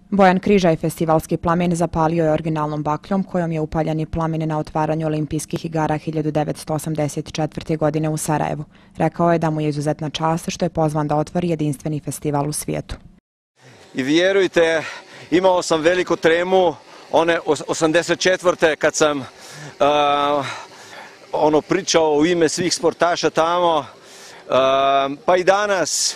Bojan Križaj festivalski plamen zapalio je originalnom bakljom kojom je upaljen i plamen na otvaranju Olimpijskih igara 1984. godine u Sarajevu. Rekao je da mu je izuzetna čast što je pozvan da otvori jedinstveni festival u svijetu. I vjerujte, imao sam veliku tremu, one 84. kad sam pričao u ime svih sportaša tamo, pa i danas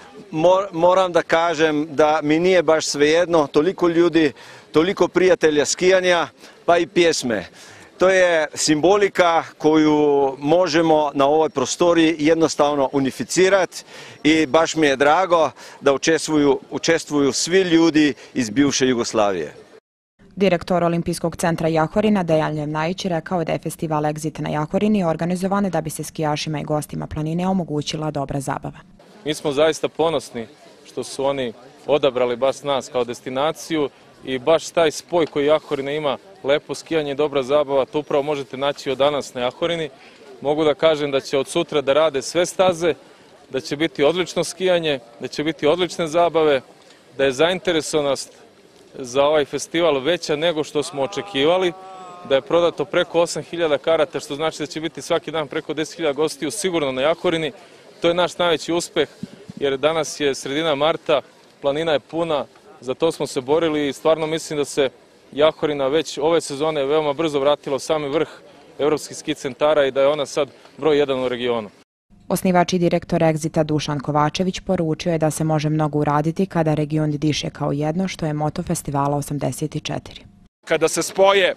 moram da kažem da mi nije baš svejedno, toliko ljudi, toliko prijatelja skijanja, pa i pjesme. To je simbolika koju možemo na ovoj prostoriji jednostavno unificirati i baš mi je drago da učestvuju svi ljudi iz bivše Jugoslavije. Direktor Olimpijskog centra Jahorina Dejan Ljevnajić rekao je da je festival Exit na Jahorini organizovan da bi se skijašima i gostima planine omogućila dobra zabava. Mi smo zaista ponosni što su oni odabrali baš nas kao destinaciju i baš taj spoj koji Jahorina ima, lepo skijanje i dobra zabava, to upravo možete naći od danas na Jahorini. Mogu da kažem da će od sutra da rade sve staze, da će biti odlično skijanje, da će biti odlične zabave, da je zainteresovanost za ovaj festival veća nego što smo očekivali, da je prodato preko 8.000 karata, što znači da će biti svaki dan preko 10.000 gostiju sigurno na Jahorini. To je naš najveći uspeh, jer danas je sredina marta, planina je puna, za to smo se borili i stvarno mislim da se Jahorina već ove sezone veoma brzo vratila u sami vrh evropskih ski centara i da je ona sad broj 1 u regionu. Osnivač i direktor Exita Dušan Kovačević poručio je da se može mnogo uraditi kada region diše kao jedno, što je moto festivala 84. Kada se spoje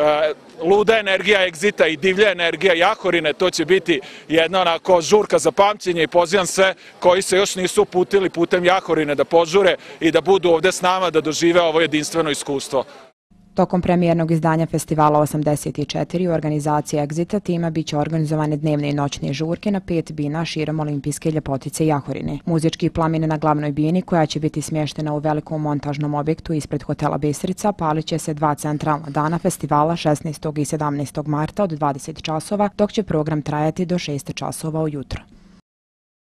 luda energija Exita i divlja energija Jahorine, to će biti jedna onako žurka za pamćenje i pozivam sve koji se još nisu uputili putem Jahorine da požure i da budu ovde s nama da dožive ovo jedinstveno iskustvo. Tokom premijernog izdanja festivala 84 u organizaciji Exita tima biće organizovane dnevne i noćne žurke na 5 bina širom olimpijske ljepotice Jahorine. Muzički plamen na glavnoj bini, koja će biti smještena u velikom montažnom objektu ispred hotela Bistrica, palit će se 2 centralna dana festivala 16. i 17. marta od 20 časova, dok će program trajati do 6 časova ujutro.